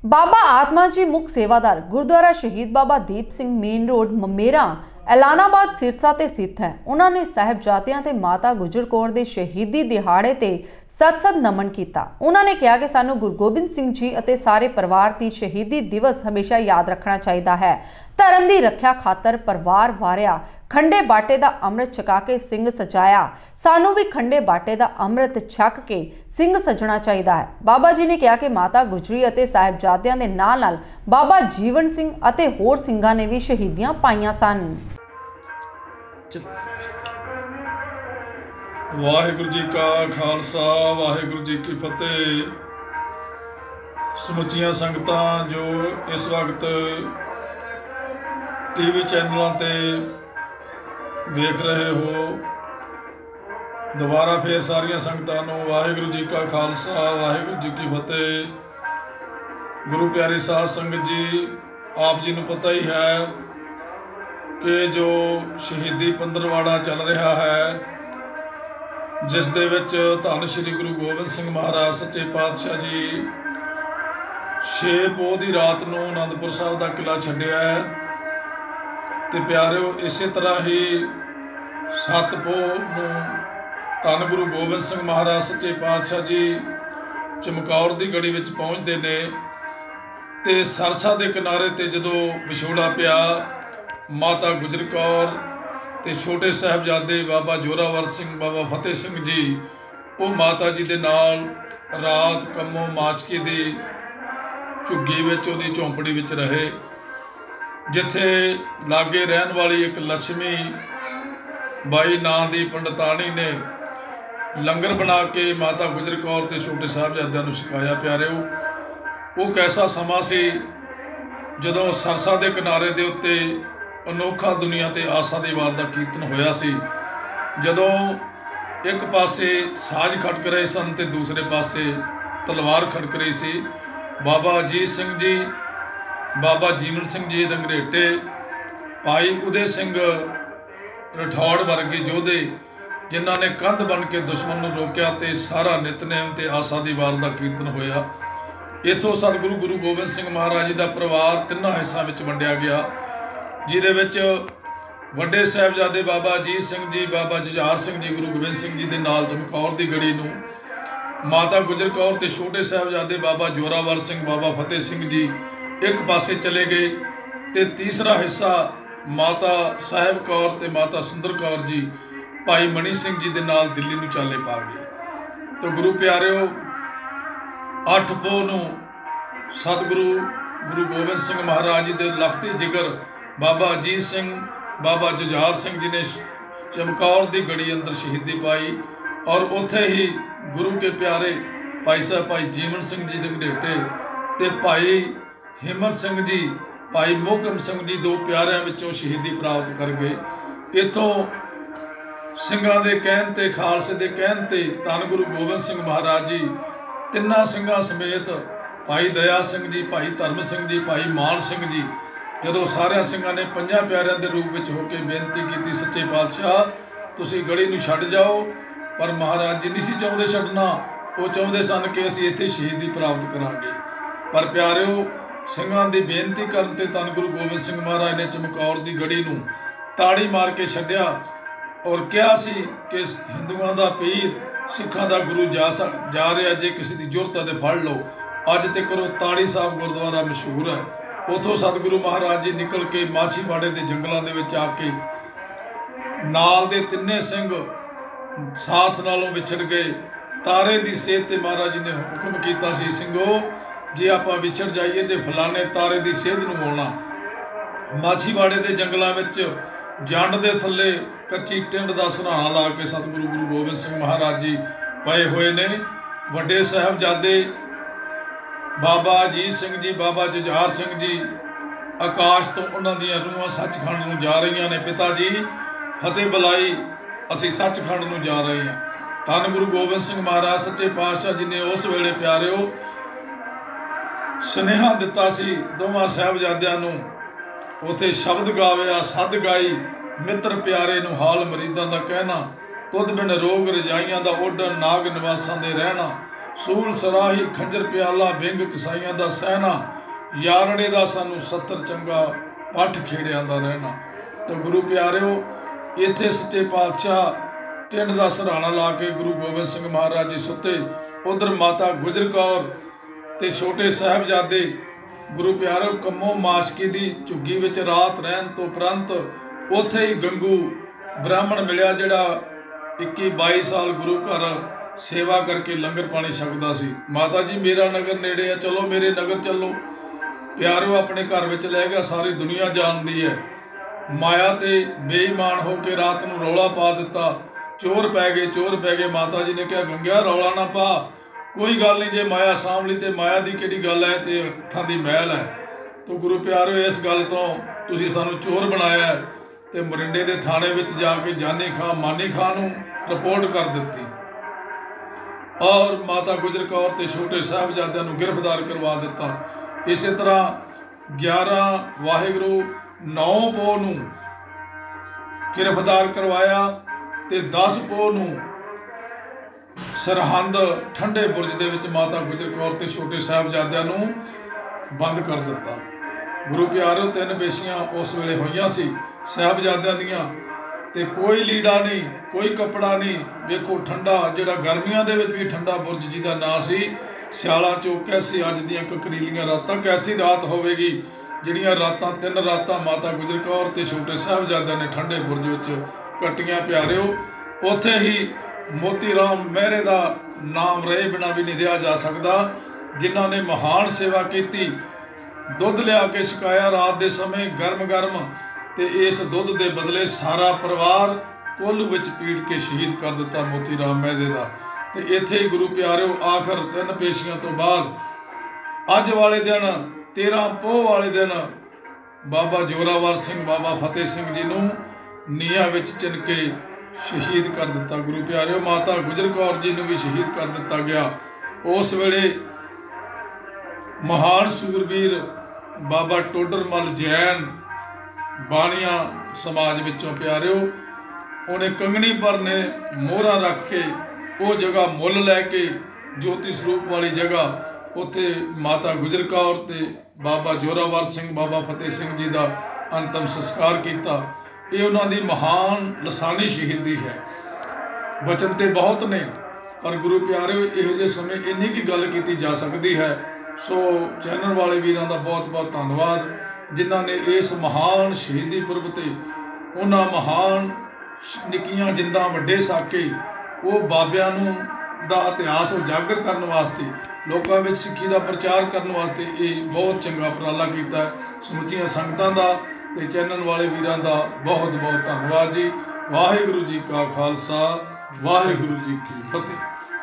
बाबा आत्मा जी मुख सेवादार गुरुद्वारा शहीद बाबा दीप सिंह मेन रोड ममेरा एलानाबाद सिरसा ते स्थित है। उन्होंने साहिबजादियां ते माता गुजर कौर दे शहीदी दिहाड़े ते सत-सत नमन किया। उन्होंने कहा कि सानू गुरु गोबिंद सिंह जी अते सारे परिवार की शहीदी दिवस हमेशा याद रखना चाहिए है। धर्म की रख्या खातर परिवार वारिया खंडे बाटे का अमृत छका के सिंह सजाया, सानू भी खंडे बाटे का अमृत छक के सिंह सजना चाहिए है। बाबा जी ने कहा कि माता गुजरी अते साहिबजादियां दे नाल-नाल बाबा जीवन सिंह अते होर सिंघां ने भी शहीदियां पाईयां सन। वाहिगुरु जी का खालसा वाहिगुरु जी की फतेह। समुचियां संगतां जो इस वक्त टीवी चैनलों ते देख रहे हो, दोबारा फिर सारिया संगतां नूं वाहिगुरु जी का खालसा वाहिगुरु जी की फतेह। गुरु प्यारी साध संगत जी, आप जी नूं पता ही है कि जो शहीदी पंद्रवाड़ा चल रहा है, जिस दे विच धन श्री गुरु गोबिंद सिंह महाराज सच्चे पातशाह जी 6 पोह की रात नूं आनंदपुर साहब का किला छड्डिया है। ते प्यारिओ, इसे तरह ही 7 पोह नूं धन गुरु गोबिंद सिंह महाराज सच्चे पातशाह जी चमकौर की गढ़ी विच पहुँचते ने। ते सरसा के किनारे ते जदों विछोड़ा पिया, माता गुजर कौर ते छोटे साहबजादे बाबा जोरावर सिंह बाबा फतेह सिंह जी वो माता जी दे नाल रात कमों माचके दी झुग्गी विच उहदी झोंपड़ी विच रहे, जिथे लागे रहन वाली एक लक्ष्मी बाई नां दी पंडितानी ने लंगर बना के माता गुजर कौर ते छोटे साहबजादियां नूं छकाया। प्यारिओ, वो कैसा समा सी जदों सरसा के किनारे दे उत्ते अनोखा दुनिया ते आसा दे वार दा कीर्तन होया सी। जदों एक पासे साज खड़क रहे सन ते दूसरे पासे तलवार खड़क रही सी। बाबा अजीत सिंह जी, बाबा जीवन सिंह जी रंगरेटे, भाई उदय सिंह रठौड़ वर्गे योधे जिन्हां ने कंध बन के दुश्मन नूं रोकिया ते सारा नितनेम ते आसा दी वार दा कीर्तन होया। इत्थों सतगुरु गुरु गोबिंद सिंह महाराज जी का परिवार 3 हिस्सों में वंडिया गया, जिहदे विच वड्डे साहिबजादे बाबा अजीत सिंह जी, बाबा जुझार सिंह जी गुरु गोबिंद सिंह जी के नाल चमकौर की गढ़ी नूं, माता गुजर कौर ते छोटे साहिबजादे बाबा जोरावर सिंह बाबा फतेह सिंह जी एक पासे चले गए, ते तीसरा हिस्सा माता साहिब कौर ते माता सुंदर कौर जी भाई मनी सिंह जी के नाल दिल्ली नूं चाले पा गए। तो गुरु प्यारिओ, 8 पोह नूं सतगुरु गुरु गोबिंद सिंह महाराज जी के लखते जिगर बाबा अजीत सिंह बाबा जुझार सिंह जी ने चमकौर की गढ़ी अंदर शहीदी पाई, और उत्थे ही गुरु के प्यारे भाई साहब भाई जीवन सिंह जी रंगरेटे ते भाई हिम्मत सिंह जी भाई मोहकम सिंह जी 2 प्यारिਆਂ विचों शहीदी प्राप्त कर गए। इथों ਸਿੰਘਾਂ ਦੇ ਕਹਿਣ ਤੇ ਖਾਲਸੇ ਦੇ ਕਹਿਣ ਤੇ ਧੰਨ गुरु गोबिंद सिंह महाराज जी 3 ਸਿੰਘਾਂ ਸਮੇਤ भाई दया सिंह जी, भाई धर्म सिंह जी, भाई मान सिंह जी, जदों सारिया ਸਿੰਘਾਂ ने 5 प्यारिਆਂ के रूप में होकर बेनती की, सच्चे पातशाह तुसीं गढ़ी नूं छड्ड जाओ। पर महाराज जी नहीं सी चाहुंदे छड्डना, वो चाहुंदे सन कि असीं इत्थे शहीदी प्राप्त करांगे। पर प्यारिओ, ਸਿੰਘਾਂ की बेनती करन ते धन गुरु गोबिंद सिंह महाराज ने चमकौर की गढ़ी नूं ताड़ी मार के छड्डिया, और कहा सी कि हिंदुओं का पीर सिखां का गुरु जा रहा, जे किसी की जुरत है तो फड़ लो। अज तक ताड़ी साहब गुरुद्वारा मशहूर है। उतों सतगुरु महाराज जी निकल के माछीवाड़े के जंगलों के आके नाल दे 3 सिंह साथ नालों विछड़ गए। तारे की सेहत ते महाराज जी ने हुक्म किया सी, सिंघो जे आपां विछड़ जाइए तो फलाने तारे की सेहत नूं आउणा। माछीवाड़े के जंगलों में जंड के थले कच्ची टिंड का सराहना ला के सतगुरु गुरु गोबिंद सिंह महाराज जी पए हुए ने। वड्डे साहिबजादे बाबा अजीत सिंह जी बाबा जुझार सिंह जी आकाश तो उन्हां दीयां रूहां सचखंड नूं जा रही ने। पिता जी फतेह बुलाई, असीं सचखंड नूं जा रहे हैं। धन गुरु गोबिंद सिंह महाराज सच्चे पातशाह जी ने उस वेले प्यारिओ सुनेहा दिता सी दोवां साहिबजादियां नूं, उत्थे शब्द गाविया, सद गाई, मित्र प्यारे नूं हाल मरीदां दा कहना, तुद बिन रोग रजाइयां दा ओढण, नाग निवासां दे रहना, सूल सराही खंजर प्याला बिंग कसाइयां दा सहना यारड़े दा सानू 70 चंगा पठ खेड़ियां दा रहना। तो गुरु प्यारिओ इत्थे सच्चे पातशाह टिंड दा सराहना ला के गुरु गोबिंद सिंह महाराज जी सुते। उधर माता गुजर कौर ते छोटे साहबजादे गुरु प्यारिओ कम्मों माशकी दी झुग्गी विच रात रहन तो उपरंत उत्थे ही गंगू ब्राह्मण मिलिया जिहड़ा 21-22 साल गुरु घर सेवा करके लंगर पानी छकदा सी। माता जी मेरा नगर नेड़े है, चलो मेरे नगर चलो। प्यारिओ अपने घर विच लै गया, सारी दुनिया जानदी है। माया ते बेईमान हो के रात नूं रौला पा दिता, चोर पै गए। माता जी ने कहा गंगिया रौला ना पा, कोई गल नहीं, जे माया साम लई ते माया दी किहड़ी गल है, ते हत्थां दी मैल है। तो गुरु प्यारिओ इस गल तो तुसीं सानूं चोर बनाया है, ते मोरिंडे दे थाणे विच जाके जानी खां मानी खां नूं रिपोर्ट कर दित्ती और माता गुजर कौर ते छोटे साहबजादियां नूं गिरफ्तार करवा दिता। इस तरह 11 वाहिगुरू 9 पोह नूं गिरफ्तार करवाया ते 10 पोह नूं सरहंद ठंडे बुरज दे विच माता गुजर कौर ते छोटे साहबजादियां नूं बंद कर दिता। गुरु प्यारिओ 3 पेशियां उस वेले होईयां सी साहबजादियां दियां, ते कोई लीड़ा नहीं, कोई कपड़ा नहीं। वेखो ठंडा जिहड़ा गर्मियां दे विच भी ठंडा बुरज जिहदा नां सी, सियालां चों कैसी अज दीयां ककरीलियां रातां, कैसी रात होवेगी जिहड़ियां रातां 3 रातां माता गुजर कौर ते छोटे साहबजादियां ने ठंडे बुरज विच कट्टियां। प्यारिओ उत्थे ही मोती राम मेहरे दा नाम रहे बिना भी नहीं लिया जा सकदा, जिन्हां ने महान सेवा कीती। दुध लिया के छकाया रात दे समय गर्म गर्म, ते इस दुध दे बदले सारा परिवार कोल्हू विच पीड़ के शहीद कर दिता मोती राम मेहरे दा। ते इत्थे ही गुरु प्यारिओ आखिर 3 पेशियां तो बाद अज वाले दिन 13 पोह वाले दिन बाबा जोरावर सिंह बाबा फतेह सिंह जी नूं नीहां विच चिन के शहीद कर दिता। गुरु प्यारिओ माता गुजर कौर जी नूं भी शहीद कर दिता गया। उस वेले महान सूरवीर बाबा टोडरमल जैन बाणिया समाज विचों प्यारिओ उन्हें कंगनी पर ने मोहरा रख के वो जगह मुल लैके ज्योति स्वरूप वाली जगह उत्थे माता गुजर कौर ते बाबा जोरावर सिंह बाबा फतेह सिंह जी का अंतिम संस्कार किया। ये उन्हां दी महान लसानी शहीदी है। वचन तो बहुत ने पर गुरु प्यारिओ इहो जे समय इन्नी की गल की जा सकती है। सो चैनल वाले वीरां दा बहुत बहुत धन्नवाद जिन्हां ने इस महान शहीदी पुरब ते उन्हां महान निक्कियां जिंदा वड्डे साके वो बाबियां नूं दा इतिहास उजागर करने वास्ते लोकां विच सिੱਖੀ दा प्रचार करने वास्ते ये बहुत चंगा उपराला कीता। समुचियां संगतां दा ते चैनल वाले वीरां दा बहुत बहुत धन्नवाद जी। वाहिगुरू जी का खालसा वाहिगुरू जी की फतेह।